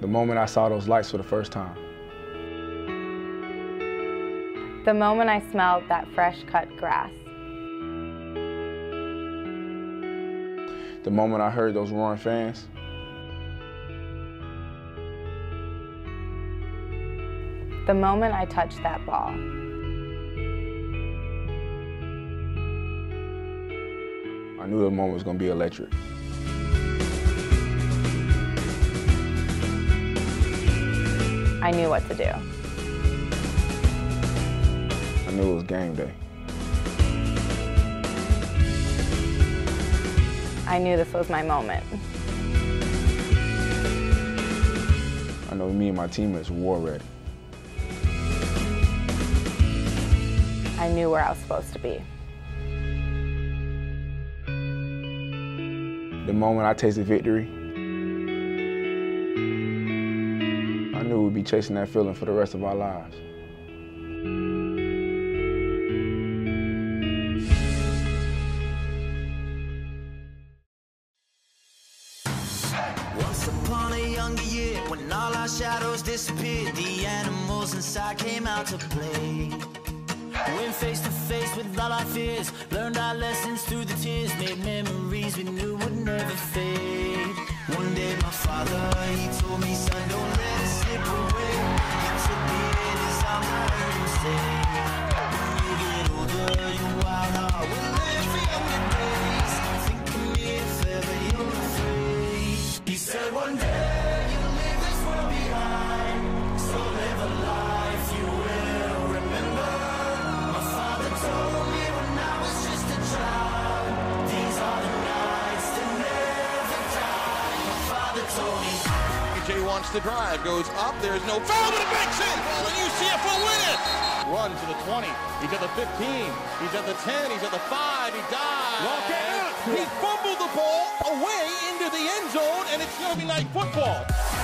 The moment I saw those lights for the first time. The moment I smelled that fresh cut grass. The moment I heard those roaring fans. The moment I touched that ball. I knew the moment was going to be electric. I knew what to do. I knew it was game day. I knew this was my moment. I know me and my teammates were war ready. I knew where I was supposed to be. The moment I tasted victory, I knew we'd be chasing that feeling for the rest of our lives. Once upon a younger year, when all our shadows disappeared, the animals inside came out to play. Went face to face with all our fears, learned our lessons through the tears, made memories we knew would never fade. One day my father, he told me, son, don't let it slip away. He took me in his arms, I heard him say, when you get older, your wild heart will live for younger days. Think of me if ever you're afraid. He said one day you'll leave this world behind, so live a life you will remember. My father told me when I was just a child, these are the nights that never die. My father told me. AJ wants to drive, goes up, there's no foul, but it makes it! Well, and UCF will win it! Run to the 20, he's at the 15, he's at the 10, he's at the 5, he dives. Walk out! He fumbled the ball away into the end zone, and it's going to be night football.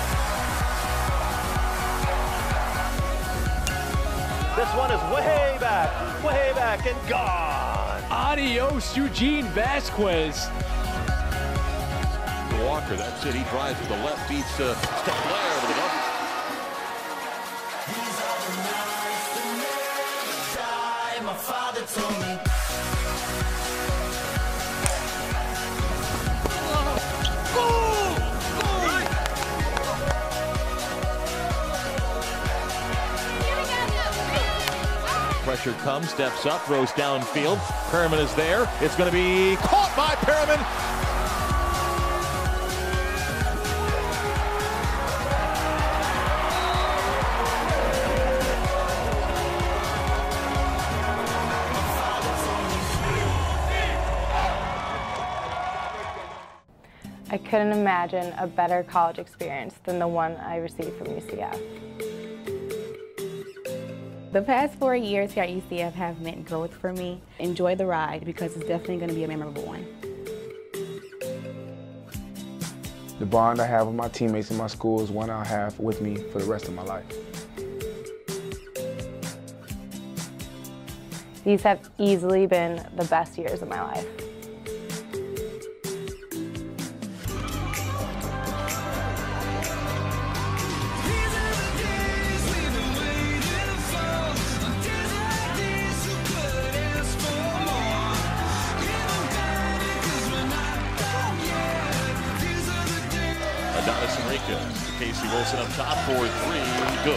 This one is way back, and gone. Adios, Eugene Vasquez. Walker, that's it. He drives to the left, beats Steph Blair with it up. These are the nights that never die. My father told me. Pressure comes, steps up, throws downfield. Perriman is there. It's going to be caught by Perriman. I couldn't imagine a better college experience than the one I received from UCF. The past 4 years here at UCF have meant growth for me. Enjoy the ride because it's definitely going to be a memorable one. The bond I have with my teammates in my school is one I'll have with me for the rest of my life. These have easily been the best years of my life. Adonis Enriquez, Casey Wilson up top for 3, good.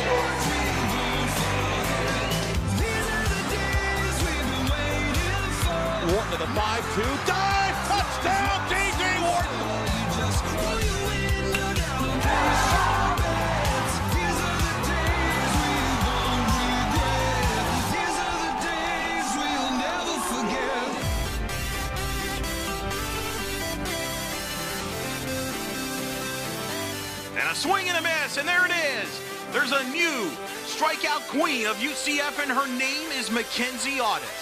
Wharton to the 5-2, dive, touchdown, J.J. Wharton! And a swing and a miss, and there it is. There's a new strikeout queen of UCF, and her name is Mackenzie Audis.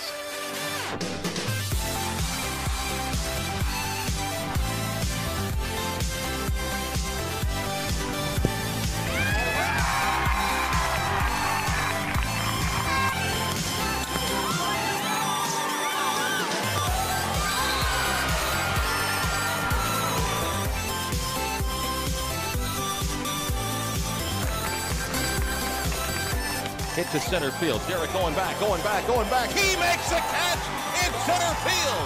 Hit to center field. Derek going back. He makes a catch in center field.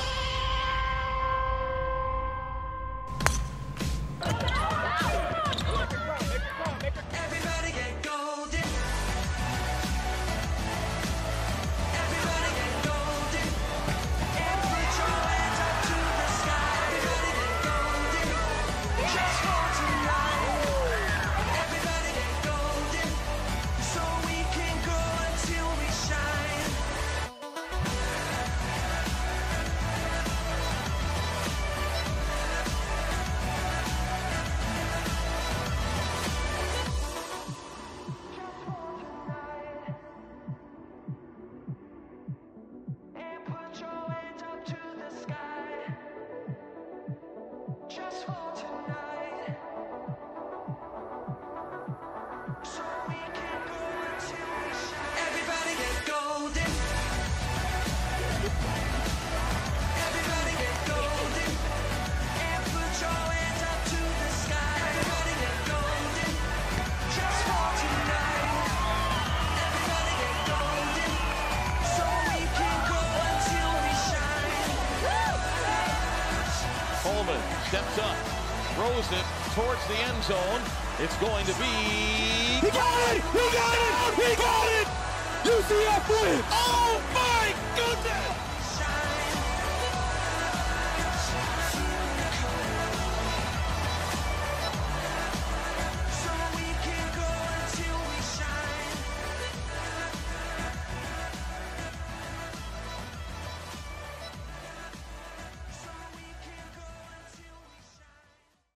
Everybody get golden. Everybody get golden. And put your hands up to the sky. Everybody get golden. Just for tonight. Everybody get golden. So we can grow until we shine. And put your hands up to the sky. Just for tonight. So we can grow until we shine. Everybody get golden. Everybody get golden. And put your hands up to the sky. Everybody get golden. Just for tonight. Everybody get golden. So we can grow until we shine. Coleman steps up, throws it towards the end zone. It's going to be... He got it! He got it! He got it! UCF wins! Oh my goodness!